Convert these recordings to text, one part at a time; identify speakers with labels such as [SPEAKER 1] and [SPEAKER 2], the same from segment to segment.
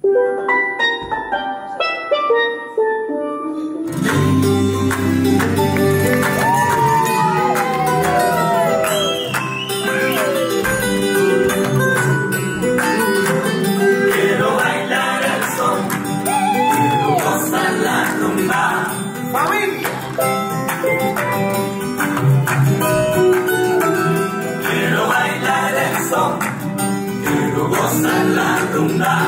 [SPEAKER 1] Quiero bailar el son, quiero gozar la rumba.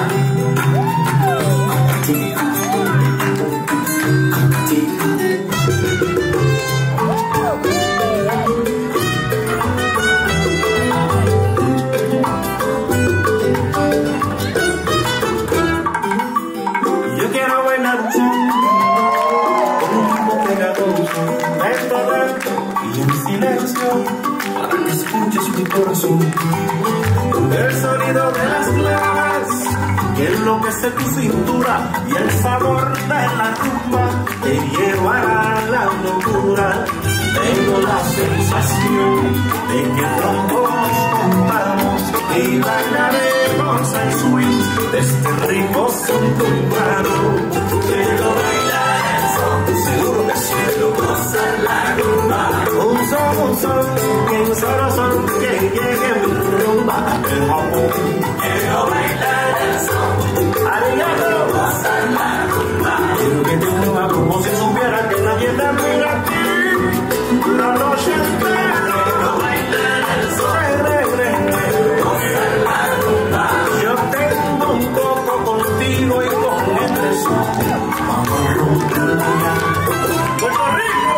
[SPEAKER 1] Yo quiero bailar con un ritmo pegajoso, lento, lento y en silencio, para que escuches mi corazón. El sonido de las clavas que enloquece tu cintura y el sabor de la rumba te llevará a la locura. Tengo la sensación de que pronto nos juntamos y bailaremos el swing de este rico son tumbado. Quiero bailar el son, seguro que quiero gozar la rumba. Un son, que un solo son, que llegue mi rumba. Quiero bailar el son, quiero gozar la rumba. Quiero que te muevas como si supiera que nadie te mira a ti la noche entera. Quiero bailar el son, quiero gozar la rumba. Yo tengo un poco contigo y con este son vamos a romperla ya. ¡Puerto Rico!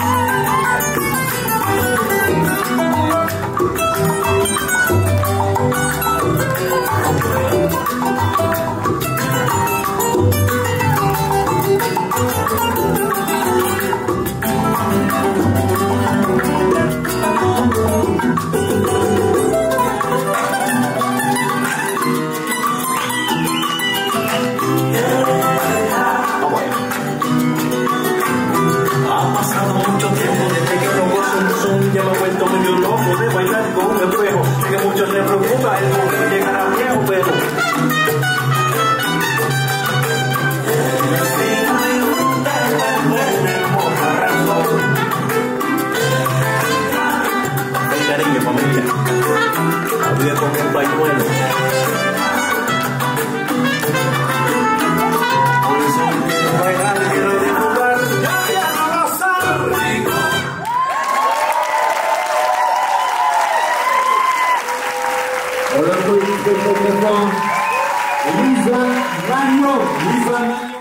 [SPEAKER 1] Ha pasado mucho tiempo desde que no gozo un son. Ya me he vuelto medio loco de bailar con un espejo. Sé que a muchos les preocupa el momento de llegar a viejo, pero el cariño, familia, había con un pañuelo.
[SPEAKER 2] Hola, soy Elisa Mario.